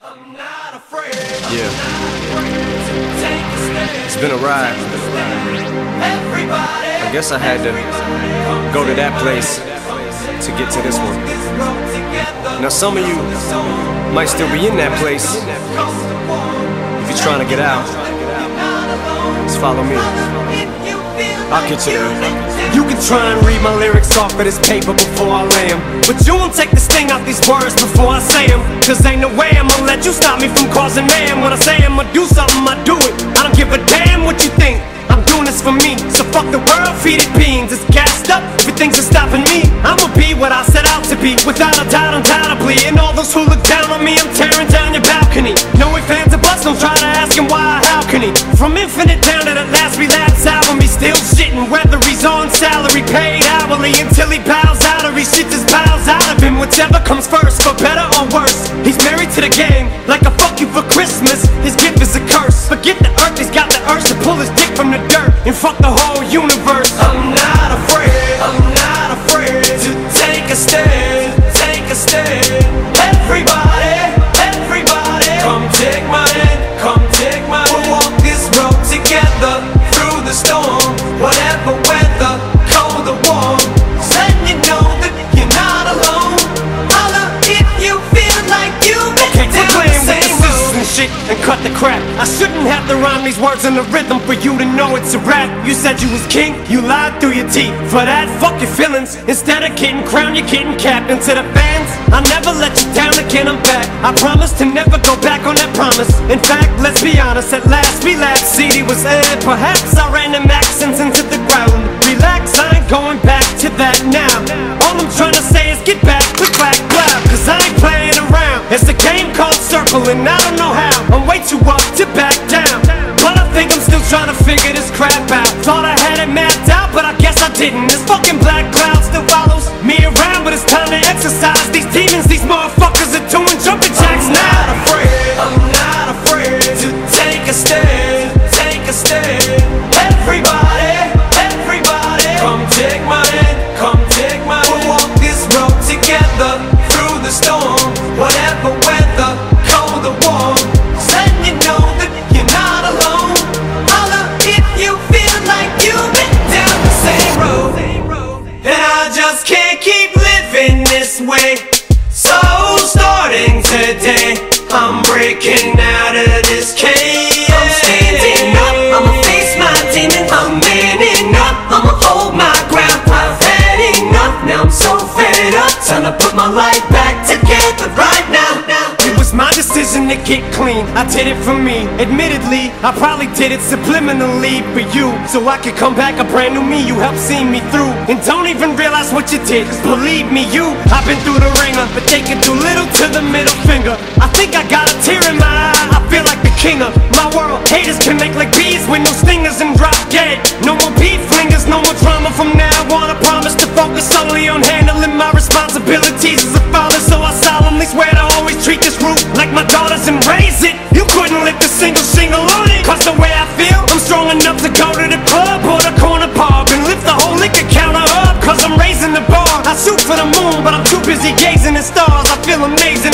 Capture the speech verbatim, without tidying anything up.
Yeah, it's been a ride. I guess I had to go to that place to get to this one. Now some of you might still be in that place. If you're trying to get out, just follow me. I'll get you there. You can try and read my lyrics off of this paper before I lay them, but you won't take the sting out these words before I say them. Cause ain't no way I'ma let you stop me from causing mayhem. When I say I'ma do something, I do it. I don't give a damn what you think. I'm doing this for me, so fuck the world, feed it beans. It's gassed up, if it thinks it's stopping me, I'ma be what I set out to be, without a doubt, undoubtedly. And all those who look down on me, I'm tearing down your balcony. No ifs, ands, or buts, don't try to ask him why, how can he? From Infinite down to the last relapse album, he's still shitting, whether he's on salary, paid hourly, until he bows out or he shits his bowels out of him. Whichever comes first, for better or worse. He's married to the game, like a fuck you for Christmas. His gift is a curse. Forget the earth, he's got the urge to pull his dick from the dirt and fuck the whole universe. I'm not afraid, I'm not afraid to take a stand, take a stand. Everybody, everybody, come take my hand, come take my hand. We'll walk this road together through the storm, whatever weather, cold or warm. Letting you know that you're not alone. Holla if you feel like you've been down the same road and shit, and cut the crap. I shouldn't have to rhyme these words in the rhythm for you to know it's a rap. You said you was king, you lied through your teeth. For that, fuck your feelings. Instead of getting crowned, you're getting capped. And to the fans, I never let you down again, I'm back. I promise to never go back on that promise. In fact, let's be honest, at last we laughed. C D was aired, perhaps I ran them accents into the ground. Relax, I ain't going back to that now. All I'm trying to say is get back, click back, clap. Cause I ain't playing around. It's a game called Circle and I don't know how. I'm way too up to back down, but I think I'm still trying to figure this crap out. Thought I had it mapped out, but I guess I didn't. This fucking black cloud still follows me around, but it's time to exercise these demons. These motherfuckers are doing jumping jacks now. I'm not afraid, I'm not afraid to take a stand, take a stand. Everybody, everybody, come take my hand, come take my hand. We'll walk this road together through the storm, whatever weather, cold or warm. Letting you know that you're not alone. Holla if you feel like you've been down the same road. And I just can't keep living this way. So starting today, I'm breaking out of this cage. I'm standing up, I'ma face my demon. I'm manning up, I'ma hold my ground. I've had enough, now I'm so fed up. Time to put my life back together right now. It was my decision to get clean, I did it for me. Admittedly, I probably did it subliminally for you, so I could come back a brand new me. You helped see me through, and don't even realize what you did. Cause believe me, you, I've been through the ringer, but taking too little to the middle finger. I think I got a tear in my eye, I feel like the king of my world. Haters can make like bees with no stingers and drop dead. No more beef flingers, no more drama from now on. I promise to focus solely on handling my responsibilities as a father. So I solemnly swear to always treat this root like my daughters and raise it. You couldn't lift a single shingle on it. Cause the way I feel, I'm strong enough to go to the club or the corner pub and lift the whole liquor counter up. Cause I'm raising the bar. I shoot for the moon, but I'm too busy gazing at stars. I feel amazing